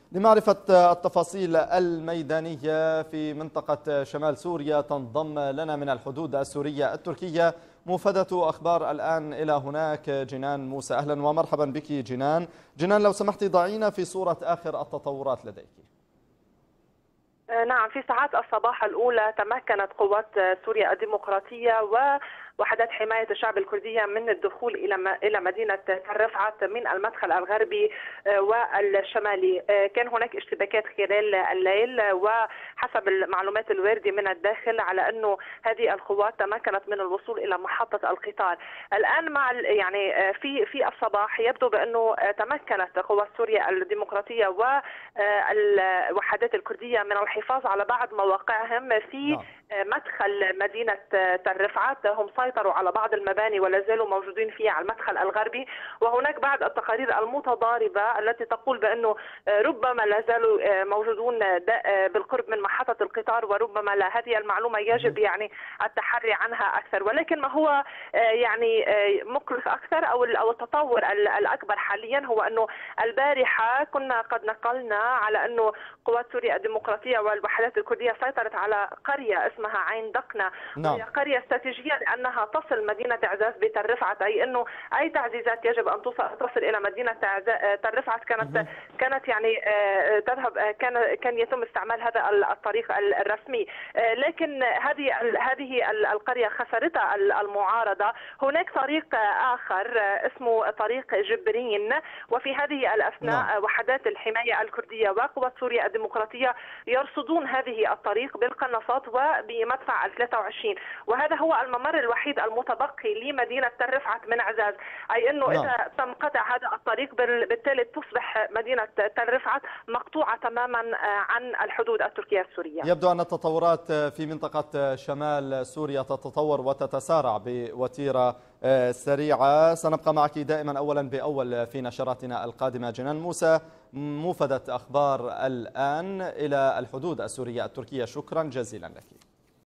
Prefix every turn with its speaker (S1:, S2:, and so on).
S1: لمعرفة التفاصيل الميدانية في منطقة شمال سوريا تنضم لنا من الحدود السورية التركية موفدة أخبار الآن إلى هناك جنان موسى. أهلا ومرحبا بك جنان. لو سمحت ضعينا في صورة آخر التطورات لديك.
S2: نعم، في ساعات الصباح الأولى تمكنت قوات سوريا الديمقراطية ووحدات حماية الشعب الكردية من الدخول إلى مدينة تل رفعت من المدخل الغربي والشمالي. كان هناك اشتباكات خلال الليل، وحسب المعلومات الواردة من الداخل على أنه هذه القوات تمكنت من الوصول إلى محطة القطار. الآن مع في الصباح يبدو بأنه تمكنت قوات سوريا الديمقراطية والوحدات الكردية من الحفاظ على بعض مواقعهم في مدخل مدينة تل رفعت. هم سيطروا على بعض المباني ولا زالوا موجودين فيها على المدخل الغربي، وهناك بعض التقارير المتضاربة التي تقول بأنه ربما لا زالوا موجودون بالقرب من محطة القطار، وربما لا. هذه المعلومة يجب التحري عنها أكثر، ولكن ما هو مقلق أكثر أو التطور الأكبر حاليا هو أنه البارحة كنا قد نقلنا على أنه قوات سوريا الديمقراطية والوحدات الكردية سيطرت على قرية اسمها عين دقنة. وهي قرية استراتيجية لأنها تصل مدينة عزاز بتل رفعت، أي أنه أي تعزيزات يجب أن تصل إلى مدينة تل رفعت كانت تذهب. كان يتم استعمال هذا الطريق الرسمي، لكن هذه القرية خسرتها المعارضة. هناك طريق آخر اسمه طريق جبرين، وفي هذه الأثناء وحدات الحماية الكردية وقوات سوريا الديمقراطية يرصدون هذه الطريق بالقناصات وبمدفع 23، وهذا هو الممر الوحيد المتبقي لمدينة تل رفعت من عزاز. أي أنه إذا تم قطع هذا الطريق بالتالي تصبح مدينة تل رفعت مقطوعة تماما عن الحدود التركية السورية.
S1: يبدو أن التطورات في منطقة شمال سوريا تتطور وتتسارع بوتيرة سريعة. سنبقى معك دائما أولا بأول في نشراتنا القادمة. جنان موسى، موفدة أخبار الآن إلى الحدود السورية التركية، شكرا جزيلا لك.